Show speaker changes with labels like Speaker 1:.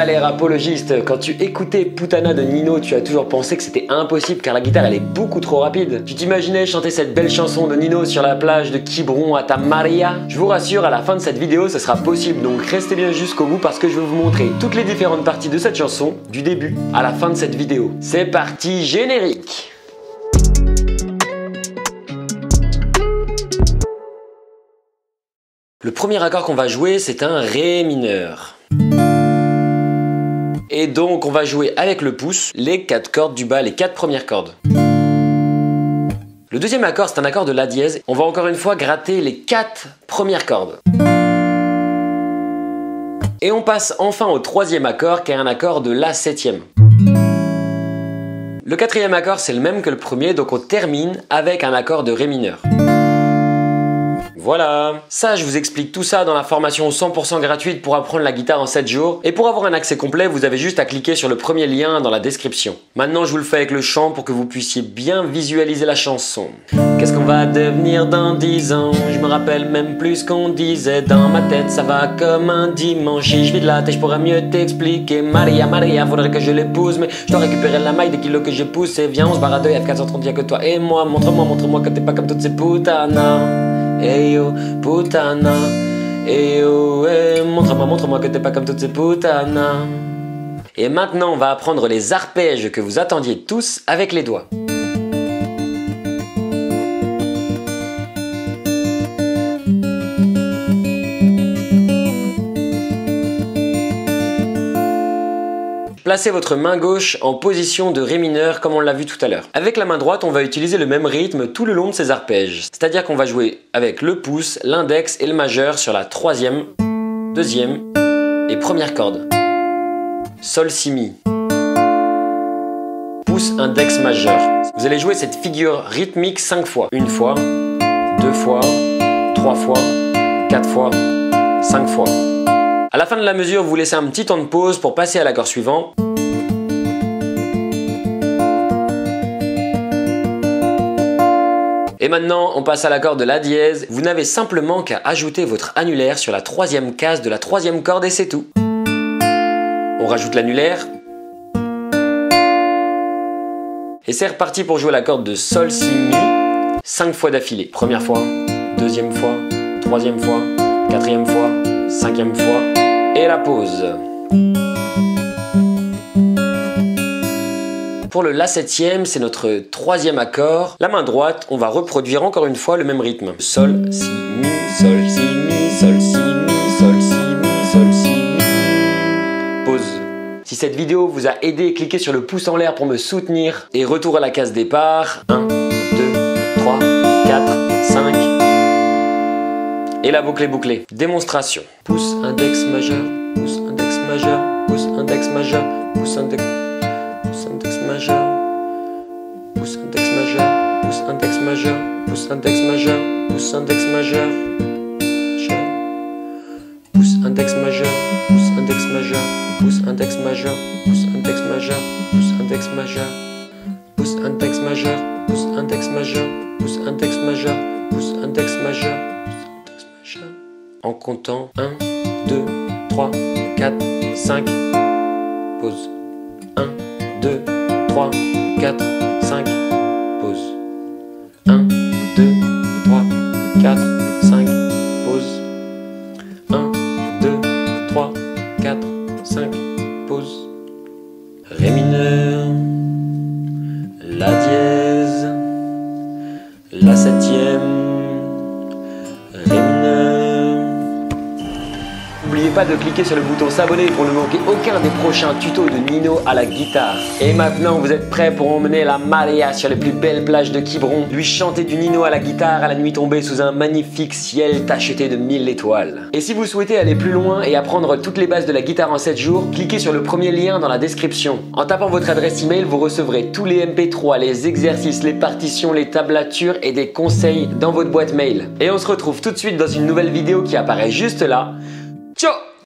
Speaker 1: galère apologiste. Quand tu écoutais Putana de Nino, tu as toujours pensé que c'était impossible car la guitare elle est beaucoup trop rapide. Tu t'imaginais chanter cette belle chanson de Nino sur la plage de Quiberon à ta Maria? Je vous rassure, à la fin de cette vidéo, ce sera possible, donc restez bien jusqu'au bout parce que je vais vous montrer toutes les différentes parties de cette chanson, du début à la fin de cette vidéo. C'est parti, générique! Le premier accord qu'on va jouer, c'est un Ré mineur. Et donc on va jouer avec le pouce les 4 cordes du bas, les 4 premières cordes. Le deuxième accord, c'est un accord de La dièse. On va encore une fois gratter les 4 premières cordes. Et on passe enfin au troisième accord, qui est un accord de La septième. Le quatrième accord, c'est le même que le premier, donc on termine avec un accord de Ré mineur. Voilà, ça je vous explique tout ça dans la formation 100% gratuite pour apprendre la guitare en 7 jours. Et pour avoir un accès complet, vous avez juste à cliquer sur le premier lien dans la description. Maintenant je vous le fais avec le chant pour que vous puissiez bien visualiser la chanson. Qu'est-ce qu'on va devenir dans 10 ans? Je me rappelle même plus ce qu'on disait. Dans ma tête ça va comme un dimanche. Si je vide la tête je pourrais mieux t'expliquer. Maria, Maria, faudrait que je l'épouse. Mais je dois récupérer la maille des kilos que j'ai poussé. Viens on se barre à 2 F430, y'a que toi et moi. Montre-moi que t'es pas comme toutes ces putanas. Hey yo, putana, hey yo, hey, montre-moi que t'es pas comme toutes ces putanas. Et maintenant, on va apprendre les arpèges que vous attendiez tous avec les doigts. Placez votre main gauche en position de Ré mineur comme on l'a vu tout à l'heure. Avec la main droite, on va utiliser le même rythme tout le long de ces arpèges. C'est-à-dire qu'on va jouer avec le pouce, l'index et le majeur sur la troisième, deuxième et première corde. Sol, si, mi. Pouce, index, majeur. Vous allez jouer cette figure rythmique 5 fois. 1 fois, 2 fois, 3 fois, 4 fois, 5 fois. À la fin de la mesure, vous laissez un petit temps de pause pour passer à l'accord suivant. Et maintenant, on passe à l'accord de La dièse. Vous n'avez simplement qu'à ajouter votre annulaire sur la troisième case de la troisième corde et c'est tout. On rajoute l'annulaire. Et c'est reparti pour jouer la corde de Sol, Si, Mi 5 fois d'affilée. Première fois, deuxième fois, troisième fois, quatrième fois, cinquième fois. Et la pause. Pour le La septième, c'est notre troisième accord. La main droite, on va reproduire encore une fois le même rythme. Sol, si, mi, sol, si, mi, sol, si, mi, sol, si, mi, sol, si, mi. Pause. Si cette vidéo vous a aidé, cliquez sur le pouce en l'air pour me soutenir. Et retour à la case départ. 1, 2, 3, 4, 5. Et la boucle est bouclée. Démonstration. Pouce, index majeur, pouce, index majeur, pouce, index majeur, pouce, index majeur, pouce, index majeur, pouce, index majeur, pouce, index majeur, pouce, index majeur, pouce, index majeur, pouce, index majeur, pouce, index majeur, pouce, index majeur, pouce, index majeur, pouce, index majeur, pouce, index majeur, pouce, index majeur, pouce, index majeur. En comptant 1, 2, 3, 4, 5, pause. 1, 2, 3, 4, 5, pause. 1, 2, 3, 4, 5, pause. 1, 2, 3, 4, 5, pause. Ré mineur, La dièse, La septième, Ré mineur. N'oubliez pas de cliquer sur le bouton s'abonner pour ne manquer aucun des prochains tutos de Nino à la guitare. Et maintenant vous êtes prêts pour emmener la Maria sur les plus belles plages de Quiberon, lui chanter du Nino à la guitare à la nuit tombée sous un magnifique ciel tacheté de 1000 étoiles. Et si vous souhaitez aller plus loin et apprendre toutes les bases de la guitare en 7 jours, cliquez sur le premier lien dans la description. En tapant votre adresse email, vous recevrez tous les MP3, les exercices, les partitions, les tablatures et des conseils dans votre boîte mail. Et on se retrouve tout de suite dans une nouvelle vidéo qui apparaît juste là. Ciao!